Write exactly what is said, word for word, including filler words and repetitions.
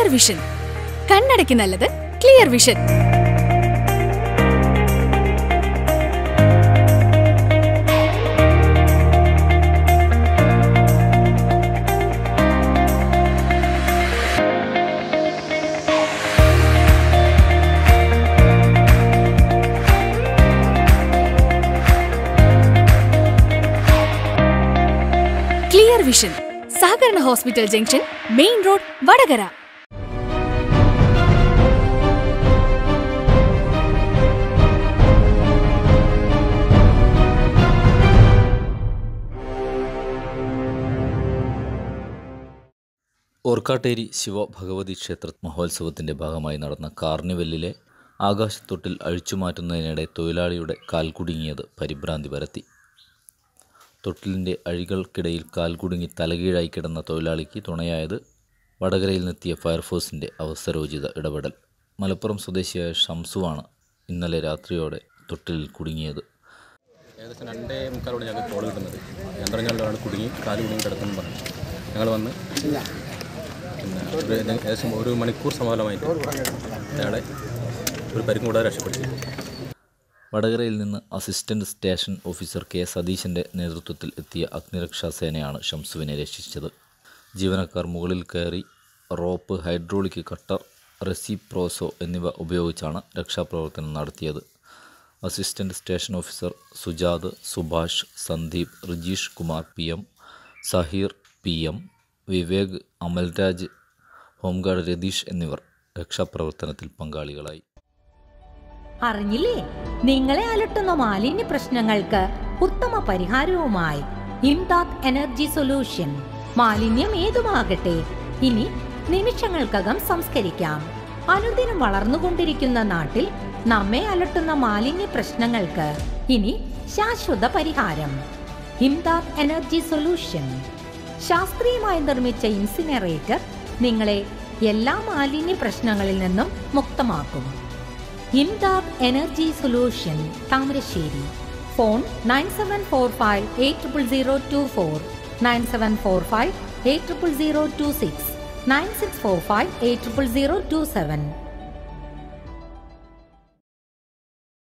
Vision. കണ്ണടയ്ക്ക് നല്ലത് clear vision. Clear vision, സഹകരണ hospital junction, main road, Vadakara. Orkkatteri Shiva Bhagavathi ക്ഷേത്ര മഹോത്സവത്തിൻ്റെ ഭാഗമായി നടന്ന കാർണിവലിലെ ആകാശത്തൊട്ടിൽ അഴിച്ചുമാറ്റുന്നതിനിടെ തൊഴിലാളിയുടെ കാൽ കുടുങ്ങിയത് പരിഭ്രാന്തി പരത്തി. തൊട്ടിലിൻ്റെ അഴികൾക്കിടയിൽ കാൽ കുടുങ്ങി തലകീഴായി കിടന്ന തൊഴിലാളിക്ക് തുണയായത് വടകരയിൽ നിന്നെത്തിയ ഫയർഫോഴ്സിൻ്റെ അവസരോചിത ഇടപെടൽ. മലപ്പുറം സ്വദേശിയായ ഷംസുവാണ് ഇന്നലെ രാത്രിയോടെ തൊട്ടിലിൽ കുടുങ്ങിയത്. ഏകദേശം രണ്ടേ മുക്കാലോട് ഞങ്ങൾ കോൾ കിട്ടുന്നത് യന്ത്രങ്ങളിലാണ് കുടുങ്ങി കാല് കുടുങ്ങി കിടക്കുന്നു പറഞ്ഞു. ഞങ്ങൾ വന്ന് പിന്നെ ഒരു ഏകദേശം ഒരു മണിക്കൂർ സമാനമായിട്ട് അയാളെ ഒരു പരിക്കും കൂടാതെ രക്ഷപ്പെടുത്തി. വടകരയിൽ നിന്ന് അസിസ്റ്റന്റ് സ്റ്റേഷൻ ഓഫീസർ കെ സതീശൻ്റെ നേതൃത്വത്തിൽ എത്തിയ അഗ്നിരക്ഷാസേനയാണ് ഷംസുവിനെ രക്ഷിച്ചത്. ജീവനക്കാർ മുകളിൽ കയറി റോപ്പ്, ഹൈഡ്രോളിക് കട്ടർ, റെസിപ്രോസോ എന്നിവ ഉപയോഗിച്ചാണ് രക്ഷാപ്രവർത്തനം നടത്തിയത്. Assistant station officer Sujath, Subhash, Sandeep, Rijeesh Kumar P M, Saheer P M, Vivek, Amalraj, home guard Ratheesh എന്നിവർ രക്ഷാപ്രവർത്തനത്തിൽ പങ്കാളികളായി. അറിഞ്ഞില്ലേ, നിങ്ങളെ അലട്ടുന്ന മാലിന്യ പ്രശ്നങ്ങൾക്ക് ഉത്തമ പരിഹാരവുമായി ഇംദാദ് എനർജി സൊല്യൂഷൻ. മാലിന്യം ഏതുമാകട്ടെ, ഇനി നിമിഷങ്ങൾക്കകം സംസ്കരിക്കാം. അനുദിനം വളർന്നുകൊണ്ടിരിക്കുന്ന നാട്ടിൽ നമ്മെ അലട്ടുന്ന മാലിന്യ പ്രശ്നങ്ങൾക്ക് ഇനി ശാശ്വത പരിഹാരം. Imdad energy solution. ശാസ്ത്രീയമായി നിർമ്മിച്ച ഇൻസിനറേറ്റർ നിങ്ങളെ എല്ലാ മാലിന്യ പ്രശ്നങ്ങളിൽ നിന്നും മുക്തമാക്കും. Imdad energy solution, Thamarassery. Phone nine seven four five eight triple zero two four, nine seven four five eight triple zero two six, nine six four five eight triple zero two seven.